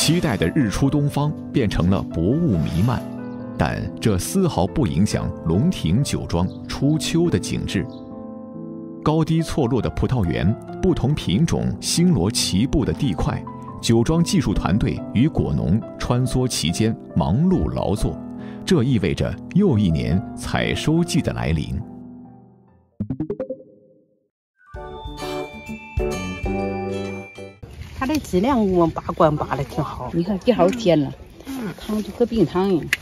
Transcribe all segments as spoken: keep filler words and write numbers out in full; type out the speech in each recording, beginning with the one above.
期待的日出东方变成了薄雾弥漫，但这丝毫不影响龙庭酒庄初秋的景致。高低错落的葡萄园，不同品种星罗棋布的地块，酒庄技术团队与果农穿梭其间，忙碌劳作，这意味着又一年采收季的来临。 它的质量我把关把的挺好，你看底好甜了，汤就和冰糖一样。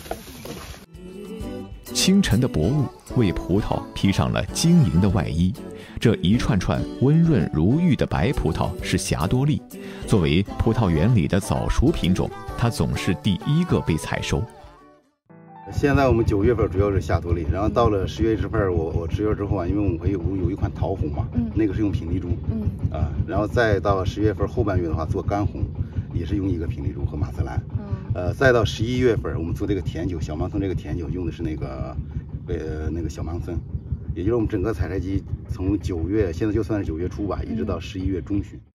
清晨的薄雾为葡萄披上了晶莹的外衣，这一串串温润如玉的白葡萄是霞多丽。作为葡萄园里的早熟品种，它总是第一个被采收。 现在我们九月份主要是霞多丽，然后到了十月这份，我我十月之后啊，因为我们会有有一款桃红嘛，嗯，那个是用品丽珠，嗯啊，然后再到十月份后半月的话做干红，也是用一个品丽珠和马赛兰，嗯，呃，再到十一月份我们做这个甜酒小芒村，这个甜酒用的是那个呃那个小芒村，也就是我们整个采摘期从九月，现在就算是九月初吧，一直到十一月中旬。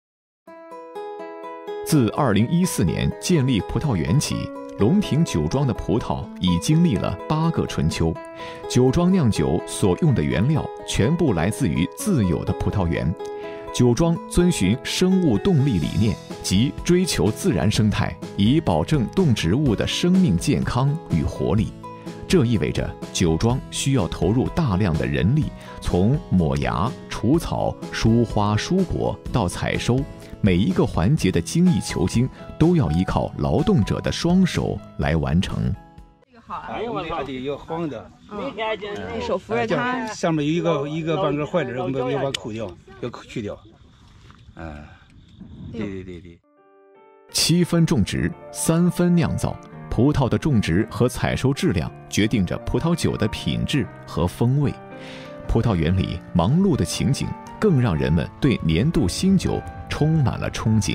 自二零一四年建立葡萄园起，龙庭酒庄的葡萄已经历了八个春秋。酒庄酿酒所用的原料全部来自于自有的葡萄园。酒庄遵循生物动力理念，即追求自然生态，以保证动植物的生命健康与活力。这意味着酒庄需要投入大量的人力，从抹芽、除草、疏花疏果到采收，每一个环节的精益求精都要依靠劳动者的双手来完成。 这个好啊，哎呦我操， 一个黄的， 嗯，你手扶着它， 上面有一个一个半根坏的，我们要把它抠掉，要去掉。嗯，对对对对。 七分种植，三分酿造。葡萄的种植和采收质量决定着葡萄酒的品质和风味。葡萄园里忙碌的情景，更让人们对年度新酒充满了憧憬。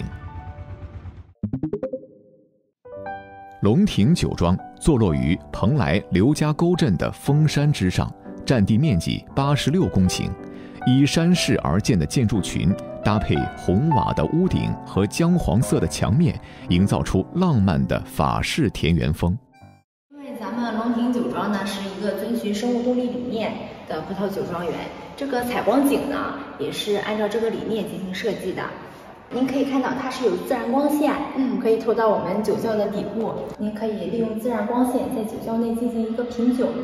龙庭酒庄坐落于蓬莱刘家沟镇的峰山之上，占地面积八十六公顷，依山势而建的建筑群，搭配红瓦的屋顶和姜黄色的墙面，营造出浪漫的法式田园风。 因为咱们龙庭酒庄呢是一个遵循生物动力理念的葡萄酒庄园，这个采光井呢也是按照这个理念进行设计的。您可以看到它是有自然光线，嗯，可以投到我们酒窖的底部，您可以利用自然光线在酒窖内进行一个品酒。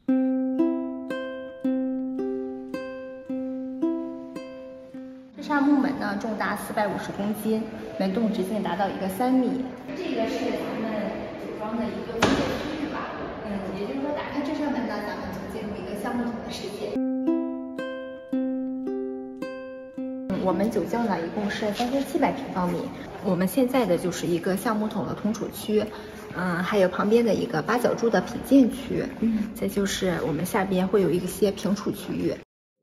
这扇木门呢重达四百五十公斤，门洞直径达到一个三米。这个是咱们酒庄的一个分界区域吧，嗯，也就是说打开这扇门呢，咱们就进入一个橡木桶的世界。我们酒窖呢一共是三千七百平方米，我们现在的就是一个橡木桶的同储区，嗯，还有旁边的一个八角柱的品鉴区，嗯，再就是我们下边会有一些评储区域。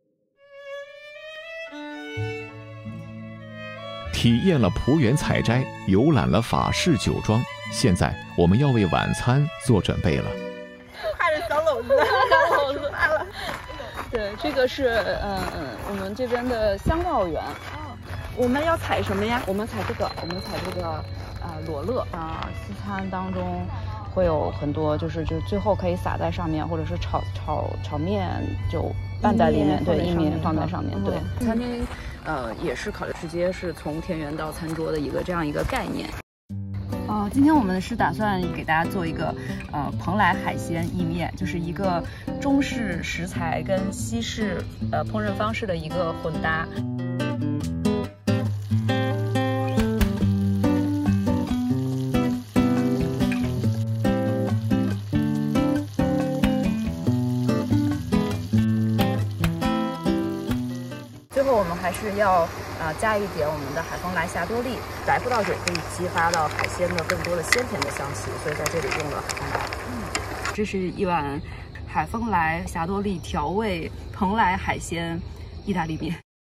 体验了葡园采摘，游览了法式酒庄，现在我们要为晚餐做准备了。 还是小篓子，小篓子来了。对，这个是嗯嗯我们这边的香皂园。哦，我们要采什么呀？我们采这个，我们采这个呃罗勒啊、呃。西餐当中会有很多，就是就最后可以撒在上面，或者是炒炒炒面就拌在里面，对，意面放在上面，对。嗯、餐厅呃也是考虑直接是从田园到餐桌的一个这样一个概念。哦，今天我们是打算给大家做一个呃蓬莱海鲜意面，就是一个中式食材跟西式呃烹饪方式的一个混搭。最后我们还是要呃加一点我们的海风来霞多丽，白葡萄酒可以激发到海鲜的更多的鲜甜的香气，所以在这里用了海风来。嗯，这是一碗海风来霞多丽调味蓬莱海鲜意大利面。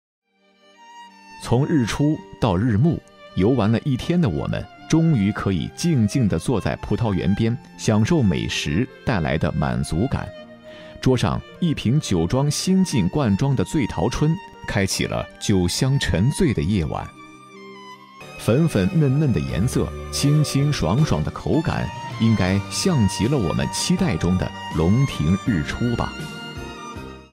从日出到日暮，游玩了一天的我们，终于可以静静地坐在葡萄园边，享受美食带来的满足感。桌上一瓶酒庄新进灌装的醉桃春，开启了酒香沉醉的夜晚。 粉粉嫩嫩的颜色，清清爽爽的口感，应该像极了我们期待中的龙亭日出吧。